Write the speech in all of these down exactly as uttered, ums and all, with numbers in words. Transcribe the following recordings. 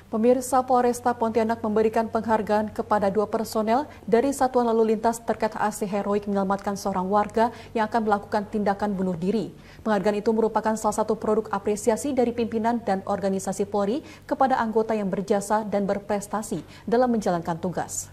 Pemirsa, Polresta Pontianak memberikan penghargaan kepada dua personel dari Satuan Lalu Lintas terkait aksi heroik menyelamatkan seorang warga yang akan melakukan tindakan bunuh diri. Penghargaan itu merupakan salah satu produk apresiasi dari pimpinan dan organisasi Polri kepada anggota yang berjasa dan berprestasi dalam menjalankan tugas.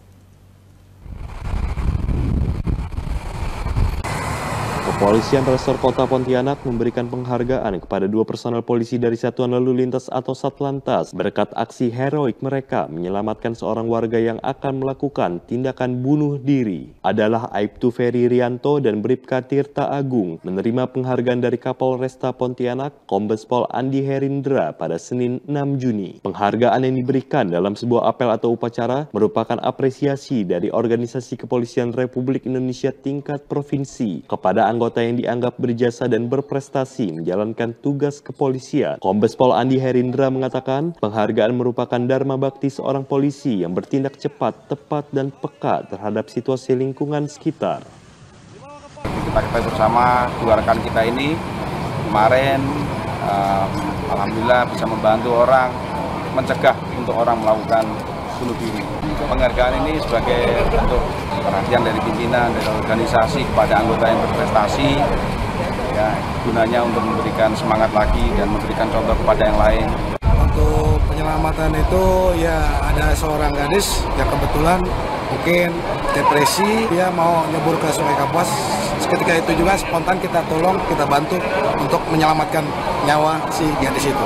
Kepolisian Resor Kota Pontianak memberikan penghargaan kepada dua personel polisi dari Satuan Lalu Lintas atau Satlantas berkat aksi heroik mereka menyelamatkan seorang warga yang akan melakukan tindakan bunuh diri. Adalah Aibtu Ferry Rianto dan Bribka Tirta Agung menerima penghargaan dari Kapolresta Pontianak, Kombes Pol Andi Herindra pada Senin enam Juni. Penghargaan yang diberikan dalam sebuah apel atau upacara merupakan apresiasi dari Organisasi Kepolisian Republik Indonesia tingkat provinsi kepada anggota yang dianggap berjasa dan berprestasi menjalankan tugas kepolisian. Kombes Pol Andi Herindra mengatakan penghargaan merupakan dharma bakti seorang polisi yang bertindak cepat, tepat, dan peka terhadap situasi lingkungan sekitar. Kita ketahui bersama dua rekan kita ini kemarin um, alhamdulillah bisa membantu orang mencegah untuk orang melakukan bunuh diri. Penghargaan ini sebagai bentuk perhatian dari pimpinan, dari organisasi kepada anggota yang berprestasi, ya, gunanya untuk memberikan semangat lagi dan memberikan contoh kepada yang lain. Untuk penyelamatan itu ya ada seorang gadis yang kebetulan mungkin depresi, dia mau nyebur ke Sungai Kapuas. Ketika itu juga spontan kita tolong, kita bantu untuk menyelamatkan nyawa si gadis itu.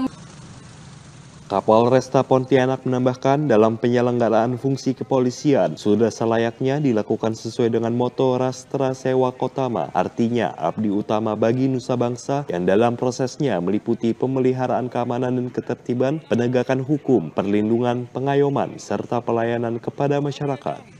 Kapolresta Pontianak menambahkan dalam penyelenggaraan fungsi kepolisian sudah selayaknya dilakukan sesuai dengan moto Rastra Sewa Kotama, artinya abdi utama bagi nusa bangsa yang dalam prosesnya meliputi pemeliharaan keamanan dan ketertiban, penegakan hukum, perlindungan, pengayoman, serta pelayanan kepada masyarakat.